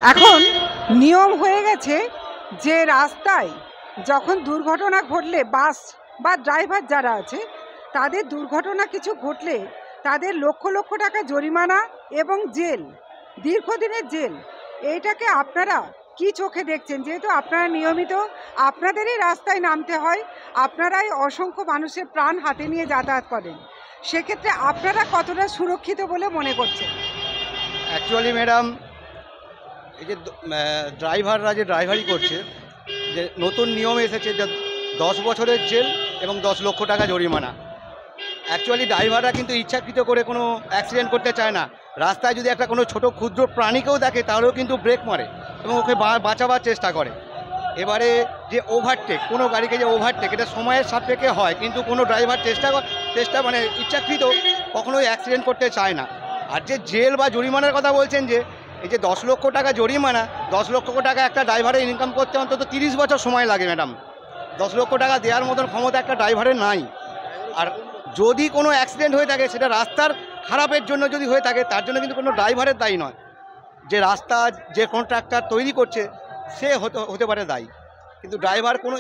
এখন নিয়ম হয়ে গেছে যে রাস্তায় যখন দুর্ঘটনা ঘটলে বাস বা ড্রাইভার যারা আছে তাদের দুর্ঘটনা কিছু ঘটলে তাদের লক্ষ লক্ষ টাকা জরিমানা এবং জেল, দীর্ঘদিনের জেল। এইটাকে আপনারা কি চোখে দেখছেন? যেহেতু আপনারা নিয়মিত আপনাদেরই রাস্তায় নামতে হয়, আপনারাই অসংখ্য মানুষের প্রাণ হাতে নিয়ে যাতায়াত করেন, সেক্ষেত্রে আপনারা কতটা সুরক্ষিত বলে মনে করছেন? অ্যাকচুয়ালি ম্যাডাম, এই যে ড্রাইভাররা যে ড্রাইভারি করছে, যে নতুন নিয়ম এসেছে যে 10 বছরের জেল এবং 10 লক্ষ টাকা জরিমানা। অ্যাকচুয়ালি ড্রাইভাররা কিন্তু ইচ্ছাকৃত করে কোনো অ্যাক্সিডেন্ট করতে চায় না। রাস্তায় যদি একটা কোনো ছোটো ক্ষুদ্র প্রাণীকেও দেখে তাহলেও কিন্তু ব্রেক মারে এবং ওকে বাঁচাবার চেষ্টা করে। এবারে যে ওভারটেক, কোনো গাড়িকে যে ওভারটেক, এটা সময়ের সাপেক্ষে হয়, কিন্তু কোনো ড্রাইভার চেষ্টা মানে ইচ্ছাকৃত কখনোই অ্যাক্সিডেন্ট করতে চায় না। আর যে জেল বা জরিমানার কথা বলছেন, যে এই যে 10 লক্ষ টাকা জরিমানা, 10 লক্ষ টাকা একটা ড্রাইভারের ইনকাম করতে অন্তত 30 বছর সময় লাগে ম্যাডাম। 10 লক্ষ টাকা দেওয়ার মতন ক্ষমতা একটা ড্রাইভারের নাই। আর যদি কোনো অ্যাক্সিডেন্ট হয়ে থাকে সেটা রাস্তার খারাপের জন্য যদি হয়ে থাকে, তার জন্য কিন্তু কোনো ড্রাইভারের দায়ী নয়। যে রাস্তা যে কন্ট্রাক্টর তৈরি করছে সে হতে পারে দায়ী, কিন্তু ড্রাইভার কোনো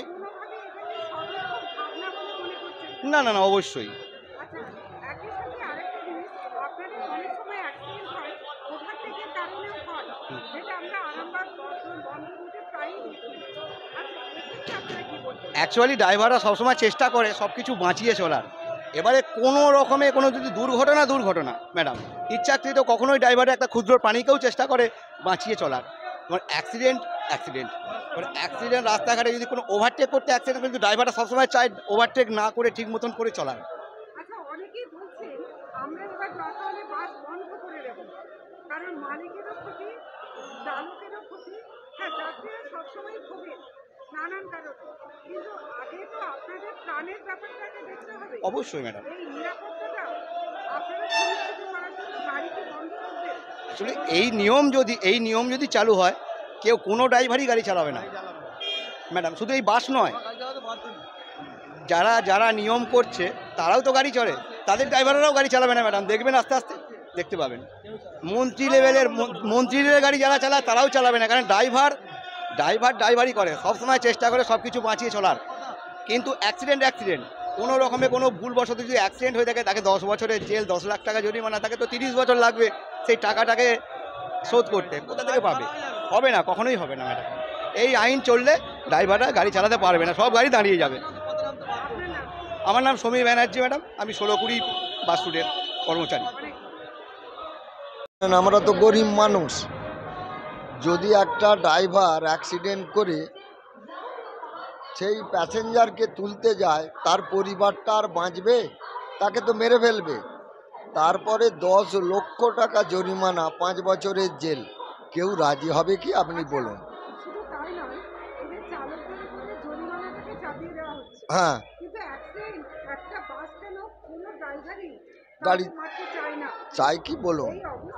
না না না অবশ্যই। অ্যাকচুয়ালি ড্রাইভাররা সবসময় চেষ্টা করে সব কিছু বাঁচিয়ে চলার। এবারে কোনো রকমে কোনো যদি দুর্ঘটনা ম্যাডাম, ইচ্ছাকৃত কখনোই ড্রাইভারের একটা ক্ষুদ্র প্রাণীকেও চেষ্টা করে বাঁচিয়ে চলার। মানে অ্যাক্সিডেন্ট রাস্তাঘাটে যদি কোনো ওভারটেক করতে অ্যাক্সিডেন্ট, কিন্তু ড্রাইভাররা সবসময় চায় ওভারটেক না করে ঠিক মতন করে চলার। অবশ্যই ম্যাডাম। আসলে এই নিয়ম যদি চালু হয়, কেউ কোনো ড্রাইভারই গাড়ি চালাবে না ম্যাডাম। শুধু এই বাস নয়, যারা নিয়ম করছে তারাও তো গাড়ি চড়ে, তাদের ড্রাইভাররাও গাড়ি চালাবে না ম্যাডাম। দেখবেন আস্তে আস্তে দেখতে পাবেন মন্ত্রীদের গাড়ি যারা চালায় তারাও চালাবে না, কারণ ড্রাইভারই করে, সবসময় চেষ্টা করে সব কিছু বাঁচিয়ে চলার। কিন্তু অ্যাক্সিডেন্ট কোনো রকমে কোনো ভুলবশত যদি অ্যাক্সিডেন্ট হয়ে থাকে, তাকে 10 বছরের জেল, 10 লাখ টাকা জরিমানা, তাকে তো 30 বছর লাগবে সেই টাকাটাকে শোধ করতে। কোথা থেকে পাবে? হবে না, কখনোই হবে না ম্যাডাম। এই আইন চললে ড্রাইভাররা গাড়ি চালাতে পারবে না, সব গাড়ি দাঁড়িয়ে যাবে। আমার নাম সমীর ব্যানার্জি ম্যাডাম, আমি 16-20 বাস রুটের কর্মচারী। আমরা তো গরিব মানুষ, যদি একটা ড্রাইভার অ্যাক্সিডেন্ট করে সেই প্যাসেঞ্জারকে তুলতে যায়, তার পরিবারটা আর বাঁচবে? তাকে তো মেরে ফেলবে। তারপরে 10 লক্ষ টাকা জরিমানা, 5 বছরের জেল। কেউ রাজি হবে কি আপনি বলুন? হ্যাঁ, গাড়ি চাই কি বলুন?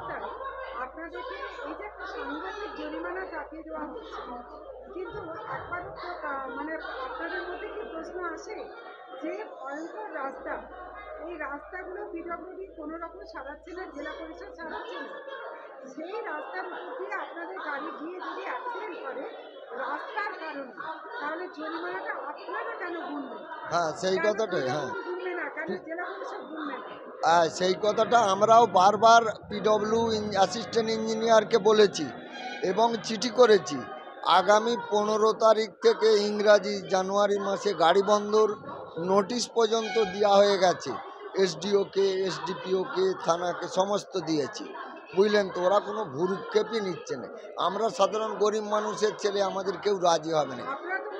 হ্যাঁ, সেই কথাটাই। হ্যাঁ, সেই কথাটা আমরাও বারবার পিডব্লিউ অ্যাসিস্ট্যান্ট ইঞ্জিনিয়ারকে বলেছি এবং চিঠি করেছি। আগামী 15 তারিখ থেকে ইংরাজি জানুয়ারি মাসে গাড়ি বন্ধর নোটিশ পর্যন্ত দেওয়া হয়ে গেছে। এসডিওকে, এসডিপিওকে, থানাকে সমস্ত দিয়েছি, বুঝলেন তো। ওরা কোনো ভুরুক্ষেপই নিচ্ছে না। আমরা সাধারণ গরিব মানুষের ছেলে, আমাদের কেউ রাজি হবে না।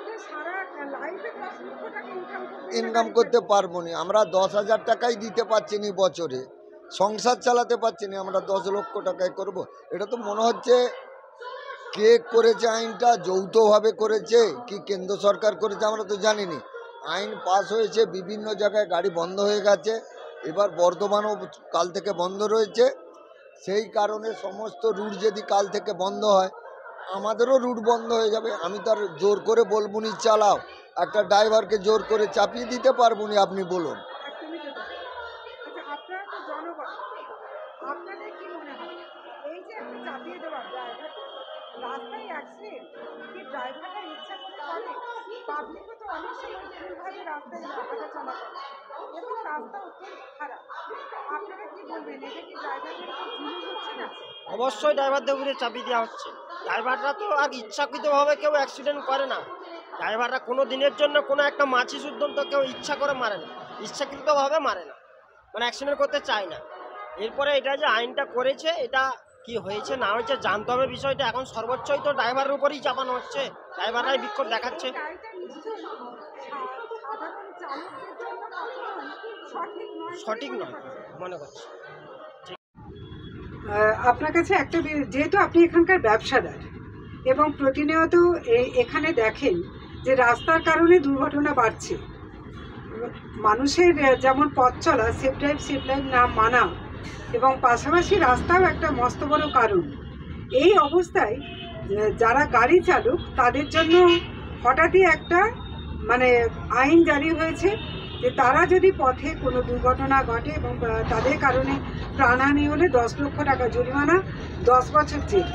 ইনকাম করতে পারবো না, আমরা 10,000 টাকাই দিতে পারছি না বছরে, সংসার চালাতে পারছি না, আমরা 10 লক্ষ টাকায় করব? এটা তো মনে হচ্ছে কে করেছে আইনটা, যৌথভাবে করেছে কি কেন্দ্র সরকার করেছে আমরা তো জানি না। আইন পাস হয়েছে, বিভিন্ন জায়গায় গাড়ি বন্ধ হয়ে গেছে, এবার বর্ধমানও কাল থেকে বন্ধ রয়েছে। সেই কারণে সমস্ত রুট যদি কাল থেকে বন্ধ হয়, আমাদেরও রুট বন্ধ হয়ে যাবে। আমি তো আর জোর করে বলবো নি চালাও, একটা ড্রাইভারকে জোর করে চাপিয়ে দিতে পারবো না, আপনি বলুন। অ্যাক্সিডেন্ট কি ড্রাইভাররা ইচ্ছা করে করে? পাবলিকও তো অনেক সময় ভুলভাবে রাস্তায় হাঁটা চলা করে এবং রাস্তা অত্যন্ত খারাপ। আপনারা কি বলবেন, এটা কি ড্রাইভারদের জিনিস হচ্ছে না? অবশ্যই ড্রাইভারদের উপরে চাপিয়ে দেওয়া হচ্ছে। ড্রাইভাররা তো আর ইচ্ছাকৃতভাবে কেউ অ্যাক্সিডেন্ট করে না। ড্রাইভাররা কোনো দিনের জন্য কোনো একটা মাছি সুদ্ধন্ত কেউ ইচ্ছা করে মারে না, ইচ্ছাকৃতভাবে মারে না, মানে অ্যাক্সিডেন্ট করতে চায় না। এরপরে এটা যে আইনটা করেছে, এটা কি হয়েছে না হয়েছে জানতে হবে বিষয়টা। এখন সর্বোচ্চই তো ড্রাইভারের উপরেই চাপানো হচ্ছে, ড্রাইভাররাই বিক্ষোভ দেখাচ্ছে। গাড়িটা নিশ্চয়ই সাধারণ চালকদের জন্য কখনোই সঠিক নয় মনে করছি। আপনার কাছে একটা যেহেতু আপনি এখানকার ব্যবসাদার এবং প্রতিনিয়ত এখানে দেখেন যে রাস্তার কারণে দুর্ঘটনা বাড়ছে, মানুষের যেমন পথ চলা, সেফ লাইন না মানা এবং পাশাপাশি রাস্তাও একটা মস্ত বড় কারণ। এই অবস্থায় যারা গাড়ি চালক তাদের জন্য হঠাৎই একটা মানে আইন জারি হয়েছে যে তারা যদি পথে কোনো দুর্ঘটনা ঘটে এবং তাদের কারণে প্রাণহানি হলে 10 লক্ষ টাকা জরিমানা, 10 বছর জেল।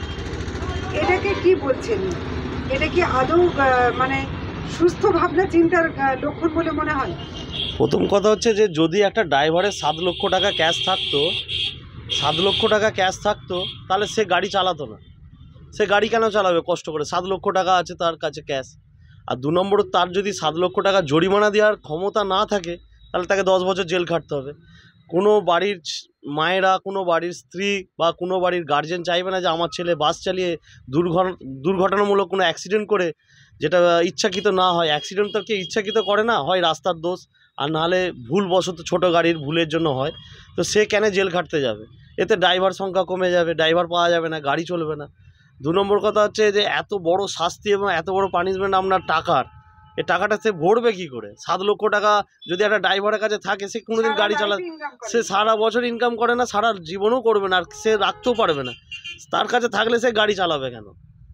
এটাকে কি বলছেন? এটা কি আদৌ মানে সুস্থ ভাবনা চিন্তার লক্ষণ বলে মনে হয়? প্রথম কথা হচ্ছে যে যদি একটা ড্রাইভারের 7 লক্ষ টাকা ক্যাশ থাকতো, 7 লক্ষ টাকা ক্যাশ থাকতো, তাহলে সে গাড়ি চালাতো না। সে গাড়ি কেন চালাবে কষ্ট করে? 7 লক্ষ টাকা আছে তার কাছে ক্যাশ। আর 2 নম্বর, তার যদি 7 লক্ষ টাকা জরিমানা দেওয়ার ক্ষমতা না থাকে তাহলে তাকে 10 বছর জেল খাটতে হবে। কোনো বাড়ির মায়েরা, কোনো বাড়ির স্ত্রী বা কোনো বাড়ির গার্জেন চাইবে না যে আমার ছেলে বাস চালিয়ে দুর্ঘটনামূলক কোনো অ্যাক্সিডেন্ট করে, যেটা ইচ্ছাকৃত না হয়। অ্যাক্সিডেন্ট তো কেউ ইচ্ছাকৃত করে না, হয় রাস্তার দোষ আর নাহলে ভুলবশত ছোটো গাড়ির ভুলের জন্য হয়। তো সে কেন জেল খাটতে যাবে? এতে ড্রাইভার সংখ্যা কমে যাবে, ড্রাইভার পাওয়া যাবে না, গাড়ি চলবে না। 2 নম্বর কথা হচ্ছে যে এত বড় শাস্তি এবং এত বড় পানিশমেন্ট আপনার টাকার, এই টাকাটা সে ভরবে কী করে? 7 লক্ষ টাকা যদি একটা ড্রাইভারের কাছে থাকে, সে কোনোদিন গাড়ি সে সারা বছর ইনকাম করে না, সারা জীবনও করবে না, আর সে রাখতেও পারবে না। তার কাছে থাকলে সে গাড়ি চালাবে কেন?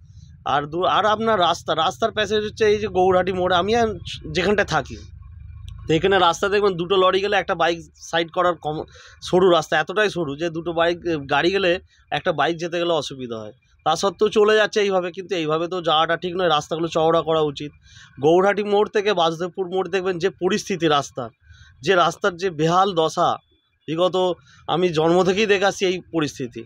আর আপনার রাস্তার প্যাসেজ হচ্ছে এই যে গৌরহাটি মোড়ে, আমি যেখানটায় থাকি তো এখানে রাস্তা দেখবেন 2টো লরি গেলে একটা বাইক সাইড করার সরু রাস্তা, এতটাই সরু যে 2টো গাড়ি গেলে একটা বাইক যেতে গেলে অসুবিধা হয়। তা সত্ত্বেও চলে যাচ্ছে এইভাবে, কিন্তু এইভাবে তো যাওয়াটা ঠিক নয়। রাস্তাগুলো চওড়া করা উচিত। গৌরহাটি মোড় থেকে বাসুদেবপুর মোড় দেখবেন যে পরিস্থিতি রাস্তার যে বেহাল দশা, বিগত আমি জন্ম থেকেই দেখে আসছি এই পরিস্থিতি।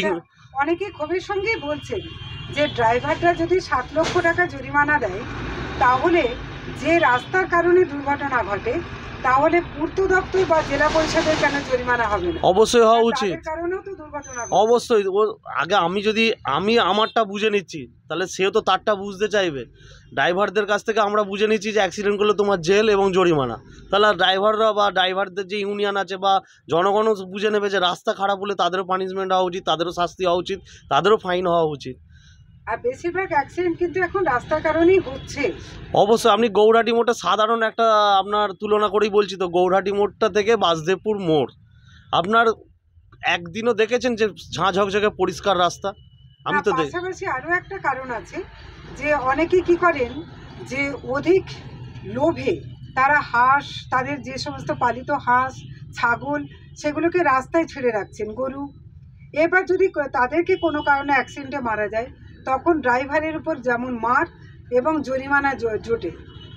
অনেকে ক্ষোভের সঙ্গেই বলছেন যে ড্রাইভাররা যদি 7 লক্ষ টাকা জরিমানা দেয়, তাহলে যে রাস্তার কারণে দুর্ঘটনা ঘটে, তাহলে পূর্ত দপ্তর বা জেলা পরিষদের কেন জরিমানা হবে না? অবশ্যই হওয়া উচিত, কারণেও তো দুর্ঘটনা। অবশ্যই। ও আগে আমি আমারটা বুঝে নিচ্ছি, তাহলে সেও তো তারটা বুঝতে চাইবে। ড্রাইভারদের কাছ থেকে আমরা বুঝে নিচ্ছি যে অ্যাক্সিডেন্ট করলে তোমার জেল এবং জরিমানা, তাহলে ড্রাইভাররা বা ড্রাইভারদের যে ইউনিয়ন আছে বা জনগণও বুঝে নেবে যে রাস্তা খারাপ হলে তাদেরও পানিশমেন্ট হওয়া উচিত, তাদেরও শাস্তি হওয়া উচিত, তাদেরও ফাইন হওয়া উচিত। আর বেশিরভাগ অ্যাক্সিডেন্ট কিন্তু এখন রাস্তার কারণেই হচ্ছে। অবশ্যই। আপনি গৌরহাটি মোড়টা সাধারণ একটা আপনার তুলনা করেই বলছি, তো গৌরহাটি মোড়টা থেকে বাসুদেবপুর মোড় আপনার একদিনও দেখেছেন যে ঝাঁ ঝকঝকে পরিষ্কার রাস্তা? আমি তো পাশাপাশি আরও একটা কারণ আছে যে অনেকে কি করেন যে অধিক লোভে তারা তাদের যে সমস্ত পালিত হাঁস, ছাগল, সেগুলোকে রাস্তায় ছেড়ে রাখছেন, গরু। এবার যদি তাদেরকে কোনো কারণে অ্যাক্সিডেন্টে মারা যায়, তখন ড্রাইভারের উপর যেমন মার এবং জরিমানা জোটে।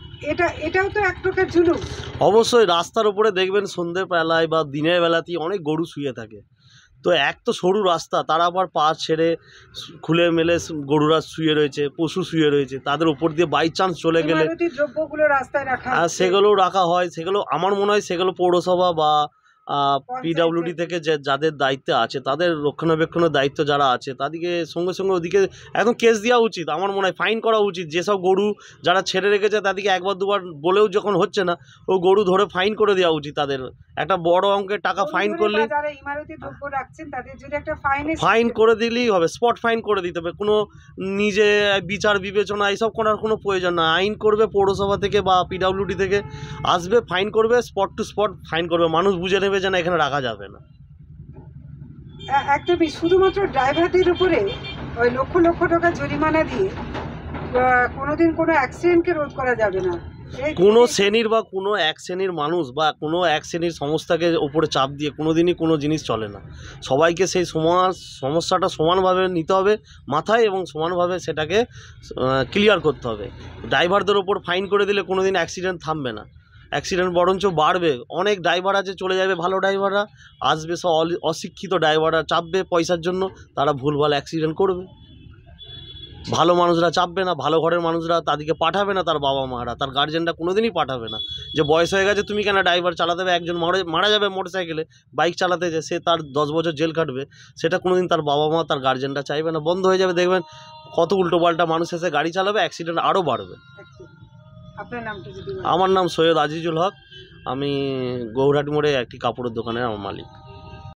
এটাও তো এক প্রকার জুলুম। অবশ্যই। রাস্তার উপরে দেখবেন সন্ধ্যেবেলায় বা দিনের বেলাতেই অনেক গরু শুয়ে থাকে। তো এক তো সরু রাস্তা, তারা আবার পা ছেড়ে খুলে মেলে গরুরা শুয়ে রয়েছে, পশু শুয়ে রয়েছে, তাদের উপর দিয়ে বাই চান্স চলে গেলে দ্রব্যগুলো রাস্তায় রাখা, সেগুলো রাখা হয়। সেগুলো আমার মনে হয় সেগুলো পৌরসভা বা পিডব্লিউডি থেকে যাদের দায়িত্বে আছে, তাদের রক্ষণাবেক্ষণের দায়িত্ব যারা আছে, তাদেরকে সঙ্গে সঙ্গে ওদিকে একদম কেস দেওয়া উচিত। আমার মনে হয় ফাইন করা উচিত। যেসব গরু যারা ছেড়ে রেখেছে তাদেরকে একবার দুবার বলেও যখন হচ্ছে না, ও গরু ধরে ফাইন করে দেওয়া উচিত। তাদের একটা বড় অঙ্কের টাকা ফাইন করলে, ফাইন করে দিলেই হবে, স্পট ফাইন করে দিতে হবে। কোনো নিজে বিচার বিবেচনা এইসব করার কোনো প্রয়োজন না। আইন করবে পৌরসভা থেকে বা পিডব্লিউডি থেকে আসবে, ফাইন করবে, স্পট টু স্পট ফাইন করবে। মানুষ বুঝে নেবে যে না, এখানে রাখা যাবে না। একদমই। শুধুমাত্র ড্রাইভারদের উপরে ওই লক্ষ লক্ষ টাকা জরিমানা দিয়ে কোনোদিন কোনো অ্যাক্সিডেন্টকে রোধ করা যাবে না। কোনো শ্রেণীর বা কোনো এক শ্রেণীর মানুষ বা কোনো এক শ্রেণীর সংস্থাকে উপরে চাপ দিয়ে কোনো দিনই কোনো জিনিস চলে না। সবাইকে সেই সমস্যাটা সমানভাবে নিতে হবে মাথায় এবং সমানভাবে সেটাকে ক্লিয়ার করতে হবে। ড্রাইভারদের ওপর ফাইন করে দিলে কোনো দিন অ্যাক্সিডেন্ট থামবে না, অ্যাক্সিডেন্ট বরঞ্চ বাড়বে। অনেক ড্রাইভার আছে চলে যাবে, ভালো ড্রাইভাররা আসবে, সব অশিক্ষিত ড্রাইভাররা চাপবে পয়সার জন্য, তারা ভুলভাল অ্যাক্সিডেন্ট করবে। ভালো মানুষরা চাপবে না, ভালো ঘরের মানুষরা তাদেরকে পাঠাবে না, তার বাবা মারা, তার গার্জেনরা কোনো দিনই পাঠাবে না। যে বয়স হয়ে গেছে তুমি কেন ড্রাইভার চালাতে হবে, একজন মারা যাবে মোটরসাইকেলে বাইক চালাতে যে, সে তার 10 বছর জেল কাটবে, সেটা কোনো দিন তার বাবা মা তার গার্জেনরা চাইবে না। বন্ধ হয়ে যাবে, দেখবেন কত উল্টোপাল্টা মানুষ এসে গাড়ি চালাবে, অ্যাক্সিডেন্ট আরও বাড়বে। আপনার নামটা যদি আমার নাম সৈয়দ আজিজুল হক, আমি গৌরহাটি মোড়ে একটি কাপড়ের দোকানের আমার মালিক।